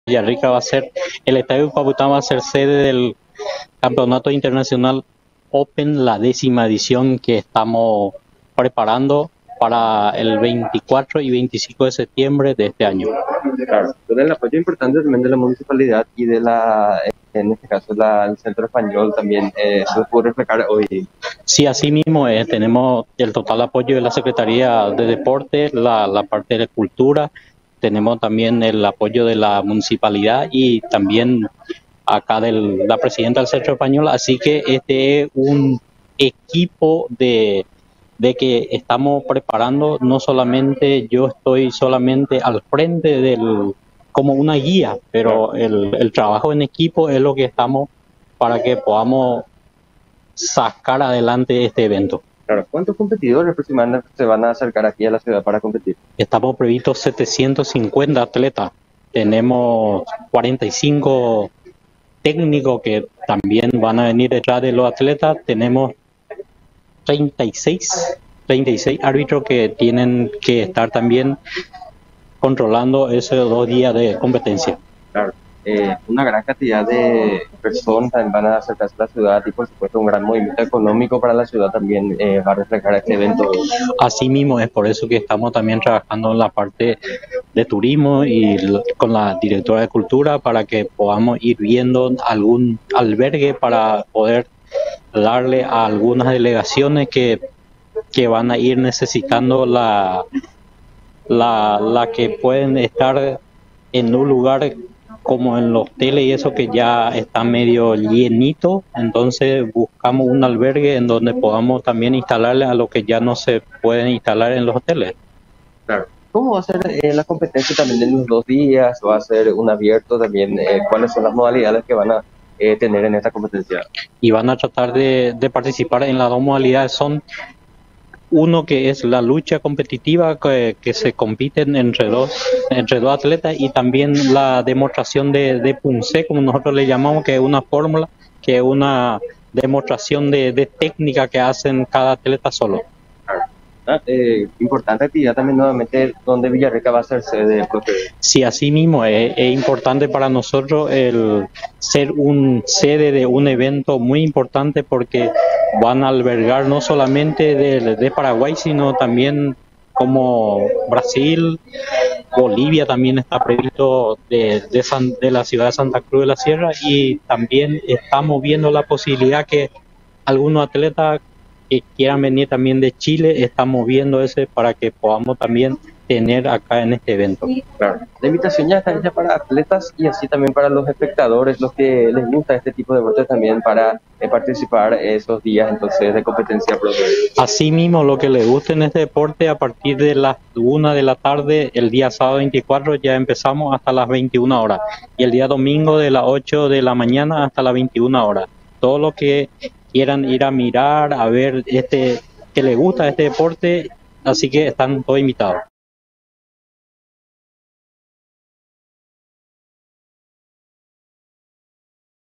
Villarrica va a ser, el Estadio Papután va a ser sede del Campeonato Internacional Open, la 10ª edición que estamos preparando para el 24 y 25 de septiembre de este año. Claro, con el apoyo importante también de la municipalidad y de en este caso, el Centro Español también se pudo reflejar hoy. Sí, así mismo tenemos el total apoyo de la Secretaría de Deportes, la parte de cultura, tenemos también el apoyo de la municipalidad y también acá de la presidenta del Centro Español, así que este es un equipo de que estamos preparando. No solamente yo estoy solamente al frente como una guía, pero el trabajo en equipo es lo que estamos para que podamos sacar adelante este evento. Claro, ¿cuántos competidores aproximadamente se van a acercar aquí a la ciudad para competir? Estamos previstos 750 atletas, tenemos 45 técnicos que también van a venir detrás de los atletas, tenemos 36 árbitros que tienen que estar también controlando esos 2 días de competencia. Claro, una gran cantidad de personas también van a acercarse a la ciudad y por supuesto un gran movimiento económico para la ciudad también va a reflejar este evento. Así mismo es por eso que estamos también trabajando en la parte de turismo y con la directora de cultura para que podamos ir viendo algún albergue para poder darle a algunas delegaciones que van a ir necesitando la que pueden estar en un lugar como en los hoteles y eso que ya está medio llenito, entonces buscamos un albergue en donde podamos también instalarle a lo que ya no se pueden instalar en los hoteles. Claro. ¿Cómo va a ser la competencia también en los 2 días? ¿Va a ser un abierto también? ¿Cuáles son las modalidades que van a tener en esta competencia? Y van a tratar de participar en las 2 modalidades. Son uno que es la lucha competitiva que se compiten entre dos atletas, y también la demostración de punce, como nosotros le llamamos, que es una fórmula, que es una demostración de técnica que hacen cada atleta solo. Importante actividad también nuevamente donde Villarrica va a ser sede. Sí, así mismo es importante para nosotros el ser un sede de un evento muy importante, porque van a albergar no solamente de Paraguay, sino también como Brasil, Bolivia también está previsto de la ciudad de Santa Cruz de la Sierra, y también estamos viendo la posibilidad que algunos atletas que quieran venir también de Chile, estamos viendo ese para que podamos también tener acá en este evento. Claro. La invitación ya está hecha para atletas y así también para los espectadores, los que les gusta este tipo de deportes también, para participar esos días entonces de competencia propia. Así mismo, lo que les guste en este deporte, a partir de las 1 de la tarde, el día sábado 24 ya empezamos hasta las 21 horas, y el día domingo de las 8 de la mañana hasta las 21 horas. Todo lo que quieran ir a mirar, a ver que les gusta este deporte, así que están todos invitados.